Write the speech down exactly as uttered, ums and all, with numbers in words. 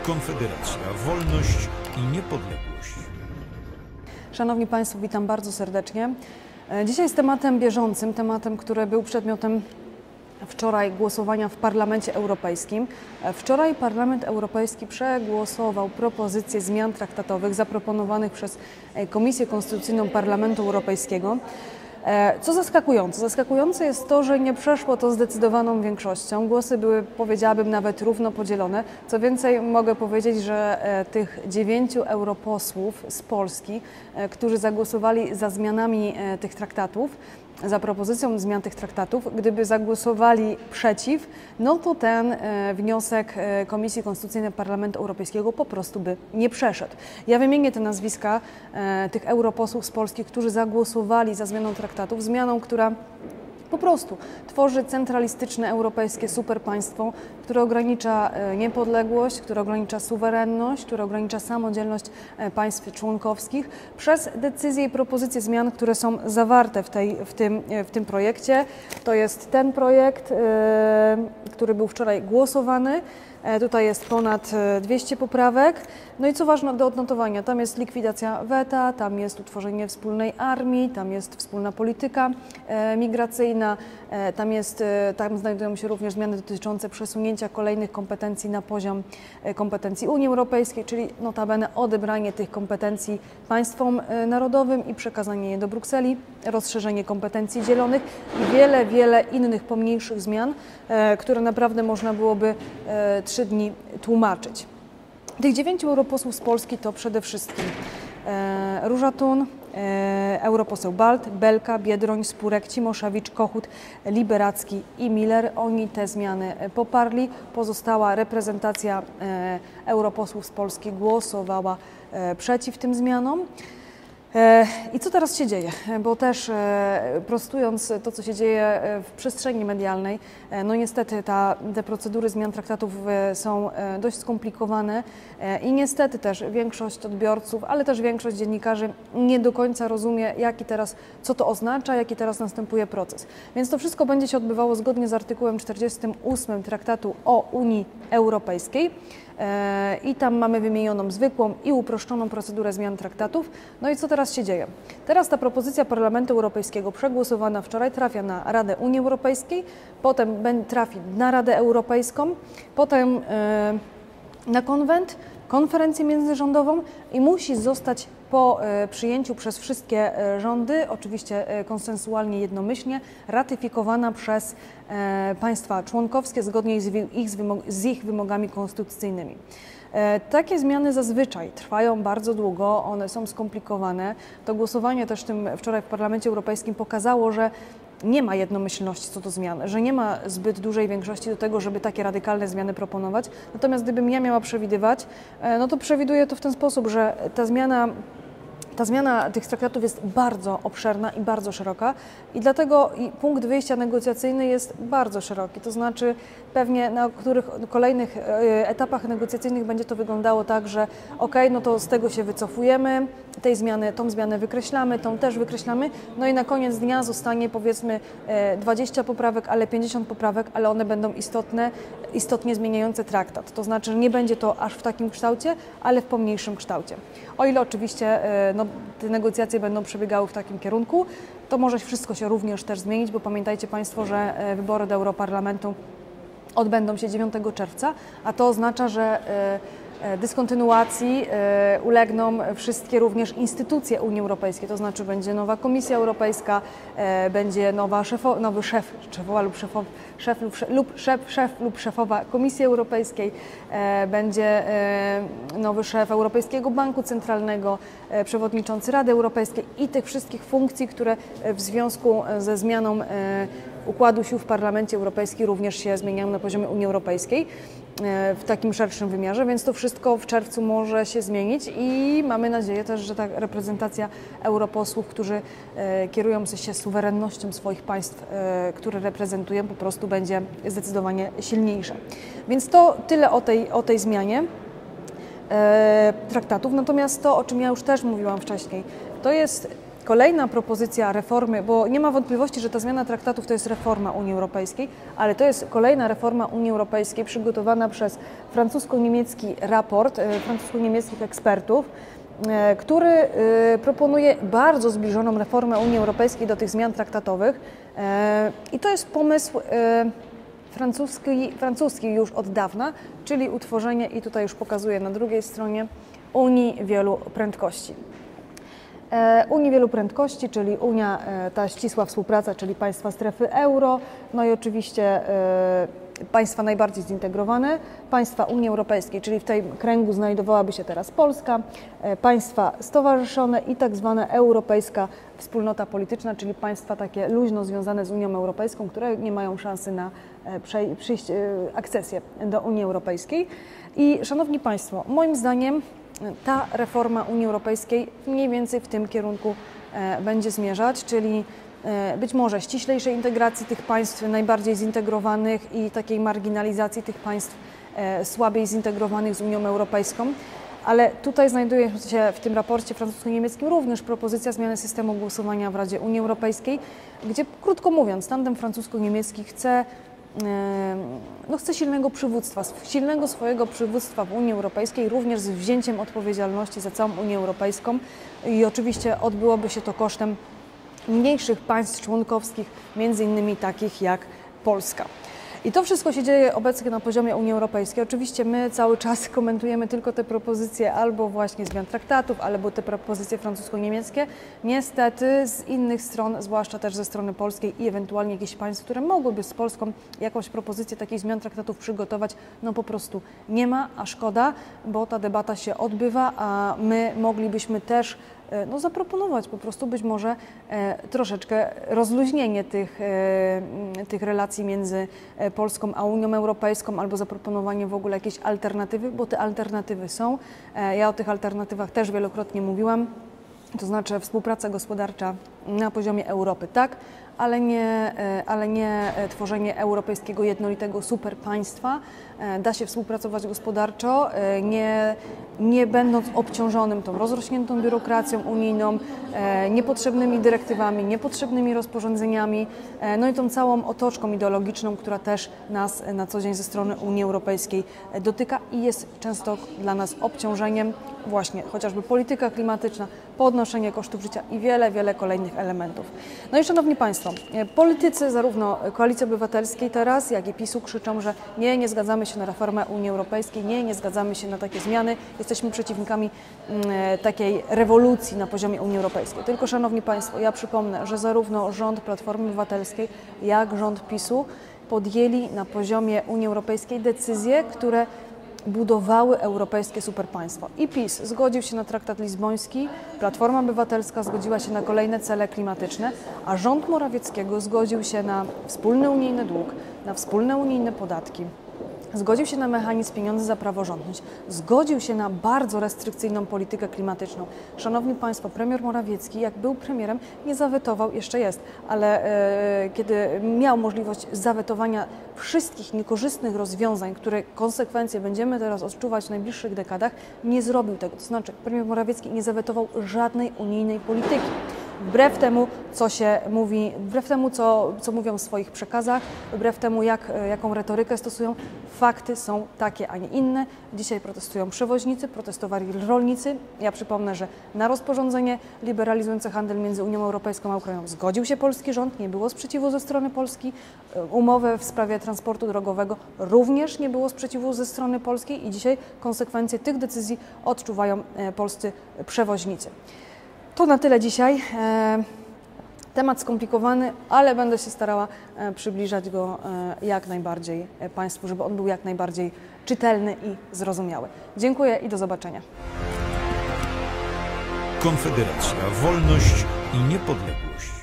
Konfederacja, wolność i niepodległość. Szanowni Państwo, witam bardzo serdecznie. Dzisiaj z tematem bieżącym, tematem, który był przedmiotem wczoraj głosowania w Parlamencie Europejskim. Wczoraj Parlament Europejski przegłosował propozycje zmian traktatowych zaproponowanych przez Komisję Konstytucyjną Parlamentu Europejskiego. Co zaskakujące? Zaskakujące jest to, że nie przeszło to zdecydowaną większością. Głosy były, powiedziałabym, nawet równo podzielone. Co więcej, mogę powiedzieć, że tych dziewięciu europosłów z Polski, którzy zagłosowali za zmianami tych traktatów, za propozycją zmian tych traktatów, gdyby zagłosowali przeciw, no to ten wniosek Komisji Konstytucyjnej Parlamentu Europejskiego po prostu by nie przeszedł. Ja wymienię te nazwiska tych europosłów z Polski, którzy zagłosowali za zmianą traktatów, zmianą, która po prostu tworzy centralistyczne europejskie superpaństwo, które ogranicza niepodległość, które ogranicza suwerenność, które ogranicza samodzielność państw członkowskich przez decyzje i propozycje zmian, które są zawarte w, tej, w, tym, w tym projekcie. To jest ten projekt, który był wczoraj głosowany. Tutaj jest ponad dwieście poprawek. No i co ważne do odnotowania, tam jest likwidacja weta, tam jest utworzenie wspólnej armii, tam jest wspólna polityka migracyjna, tam, jest, tam znajdują się również zmiany dotyczące przesunięcia kolejnych kompetencji na poziom kompetencji Unii Europejskiej, czyli notabene odebranie tych kompetencji państwom narodowym i przekazanie je do Brukseli, rozszerzenie kompetencji dzielonych i wiele, wiele innych pomniejszych zmian, które naprawdę można byłoby trzy dni tłumaczyć. Tych dziewięciu europosłów z Polski to przede wszystkim e, Róża Thun, e, europoseł Balt, Belka, Biedroń, Spurek, Cimoszewicz, Kochut, Liberacki i Miller. Oni te zmiany poparli. Pozostała reprezentacja e, europosłów z Polski głosowała e, przeciw tym zmianom. I co teraz się dzieje? Bo też prostując to, co się dzieje w przestrzeni medialnej, no niestety ta, te procedury zmian traktatów są dość skomplikowane i niestety też większość odbiorców, ale też większość dziennikarzy nie do końca rozumie, jaki teraz, co to oznacza, jaki teraz następuje proces. Więc to wszystko będzie się odbywało zgodnie z artykułem czterdziestym ósmym Traktatu o Unii Europejskiej. I tam mamy wymienioną zwykłą i uproszczoną procedurę zmian traktatów. No i co teraz się dzieje? Teraz ta propozycja Parlamentu Europejskiego przegłosowana wczoraj trafia na Radę Unii Europejskiej, potem trafi na Radę Europejską, potem na konwent, konferencję międzyrządową i musi zostać po przyjęciu przez wszystkie rządy, oczywiście konsensualnie, jednomyślnie, ratyfikowana przez państwa członkowskie zgodnie z ich, z ich wymogami konstytucyjnymi. Takie zmiany zazwyczaj trwają bardzo długo, one są skomplikowane. To głosowanie też tym wczoraj w Parlamencie Europejskim pokazało, że nie ma jednomyślności co do zmian, że nie ma zbyt dużej większości do tego, żeby takie radykalne zmiany proponować. Natomiast gdybym ja miała przewidywać, no to przewiduję to w ten sposób, że ta zmiana Ta zmiana tych traktatów jest bardzo obszerna i bardzo szeroka i dlatego punkt wyjścia negocjacyjny jest bardzo szeroki. To znaczy pewnie na których kolejnych etapach negocjacyjnych będzie to wyglądało tak, że ok, no to z tego się wycofujemy, tej zmiany, tą zmianę wykreślamy, tą też wykreślamy, no i na koniec dnia zostanie powiedzmy dwadzieścia poprawek, ale pięćdziesiąt poprawek, ale one będą istotne, istotnie zmieniające traktat. To znaczy, że nie będzie to aż w takim kształcie, ale w pomniejszym kształcie. O ile oczywiście no, te negocjacje będą przebiegały w takim kierunku, to może wszystko się również też zmienić, bo pamiętajcie Państwo, że wybory do Europarlamentu odbędą się dziewiątego czerwca, a to oznacza, że dyskontynuacji ulegną wszystkie również instytucje Unii Europejskiej, to znaczy będzie nowa Komisja Europejska, będzie nowa szefo, nowy szef, szefowa lub szefow, szef, lub, lub, szef, szef lub szefowa Komisji Europejskiej, będzie nowy szef Europejskiego Banku Centralnego, przewodniczący Rady Europejskiej i tych wszystkich funkcji, które w związku ze zmianą układu sił w Parlamencie Europejskim również się zmieniają na poziomie Unii Europejskiej w takim szerszym wymiarze, więc to wszystko w czerwcu może się zmienić i mamy nadzieję też, że ta reprezentacja europosłów, którzy kierują się suwerennością swoich państw, które reprezentują, po prostu będzie zdecydowanie silniejsza. Więc to tyle o tej, o tej zmianie traktatów. Natomiast to, o czym ja już też mówiłam wcześniej, to jest kolejna propozycja reformy, bo nie ma wątpliwości, że ta zmiana traktatów to jest reforma Unii Europejskiej, ale to jest kolejna reforma Unii Europejskiej przygotowana przez francusko-niemiecki raport, francusko-niemieckich ekspertów, który proponuje bardzo zbliżoną reformę Unii Europejskiej do tych zmian traktatowych. I to jest pomysł francuski, francuski już od dawna, czyli utworzenie, i tutaj już pokazuję na drugiej stronie, Unii Wielu Prędkości. Unii Wielu Prędkości, czyli Unia, ta ścisła współpraca, czyli państwa strefy euro, no i oczywiście państwa najbardziej zintegrowane, państwa Unii Europejskiej, czyli w tym kręgu znajdowałaby się teraz Polska, państwa stowarzyszone i tak zwana Europejska Wspólnota Polityczna, czyli państwa takie luźno związane z Unią Europejską, które nie mają szansy na przyjść, akcesję do Unii Europejskiej. I szanowni Państwo, moim zdaniem ta reforma Unii Europejskiej mniej więcej w tym kierunku będzie zmierzać, czyli być może ściślejszej integracji tych państw najbardziej zintegrowanych i takiej marginalizacji tych państw słabiej zintegrowanych z Unią Europejską. Ale tutaj znajduje się w tym raporcie francusko-niemieckim również propozycja zmiany systemu głosowania w Radzie Unii Europejskiej, gdzie, krótko mówiąc, tandem francusko-niemiecki chce No, chce silnego przywództwa, silnego swojego przywództwa w Unii Europejskiej, również z wzięciem odpowiedzialności za całą Unię Europejską i oczywiście odbyłoby się to kosztem mniejszych państw członkowskich, między innymi takich jak Polska. I to wszystko się dzieje obecnie na poziomie Unii Europejskiej. Oczywiście my cały czas komentujemy tylko te propozycje albo właśnie zmian traktatów, albo te propozycje francusko-niemieckie. Niestety z innych stron, zwłaszcza też ze strony polskiej i ewentualnie jakichś państw, które mogłyby z Polską jakąś propozycję takich zmian traktatów przygotować, no po prostu nie ma, a szkoda, bo ta debata się odbywa, a my moglibyśmy też no, zaproponować po prostu być może e, troszeczkę rozluźnienie tych, e, tych relacji między Polską a Unią Europejską, albo zaproponowanie w ogóle jakiejś alternatywy, bo te alternatywy są. E, ja o tych alternatywach też wielokrotnie mówiłam, to znaczy współpraca gospodarcza na poziomie Europy, tak, ale nie, ale nie tworzenie europejskiego jednolitego superpaństwa. Da się współpracować gospodarczo, nie, nie będąc obciążonym tą rozrośniętą biurokracją unijną, niepotrzebnymi dyrektywami, niepotrzebnymi rozporządzeniami, no i tą całą otoczką ideologiczną, która też nas na co dzień ze strony Unii Europejskiej dotyka i jest często dla nas obciążeniem, właśnie chociażby polityka klimatyczna, podnoszenie kosztów życia i wiele, wiele kolejnych elementów. No i szanowni Państwo, politycy zarówno Koalicji Obywatelskiej teraz, jak i PiSu krzyczą, że nie, nie zgadzamy się na reformę Unii Europejskiej, nie, nie zgadzamy się na takie zmiany, jesteśmy przeciwnikami m, takiej rewolucji na poziomie Unii Europejskiej. Tylko szanowni Państwo, ja przypomnę, że zarówno rząd Platformy Obywatelskiej, jak rząd PiSu podjęli na poziomie Unii Europejskiej decyzje, które budowały europejskie superpaństwo. I PiS zgodził się na traktat lizboński, Platforma Obywatelska zgodziła się na kolejne cele klimatyczne, a rząd Morawieckiego zgodził się na wspólny unijny dług, na wspólne unijne podatki. Zgodził się na mechanizm pieniądze za praworządność, zgodził się na bardzo restrykcyjną politykę klimatyczną. Szanowni Państwo, premier Morawiecki, jak był premierem, nie zawetował, jeszcze jest, ale e, kiedy miał możliwość zawetowania wszystkich niekorzystnych rozwiązań, które konsekwencje będziemy teraz odczuwać w najbliższych dekadach, nie zrobił tego. To znaczy, premier Morawiecki nie zawetował żadnej unijnej polityki. Wbrew temu, co się mówi, wbrew temu, co, co mówią w swoich przekazach, wbrew temu, jak, jaką retorykę stosują, fakty są takie, a nie inne. Dzisiaj protestują przewoźnicy, protestowali rolnicy. Ja przypomnę, że na rozporządzenie liberalizujące handel między Unią Europejską a Ukrainą zgodził się polski rząd, nie było sprzeciwu ze strony Polski. Umowę w sprawie transportu drogowego również nie było sprzeciwu ze strony polskiej i dzisiaj konsekwencje tych decyzji odczuwają polscy przewoźnicy. To na tyle dzisiaj. Temat skomplikowany, ale będę się starała przybliżać go jak najbardziej Państwu, żeby on był jak najbardziej czytelny i zrozumiały. Dziękuję i do zobaczenia. Konfederacja, wolność i niepodległość.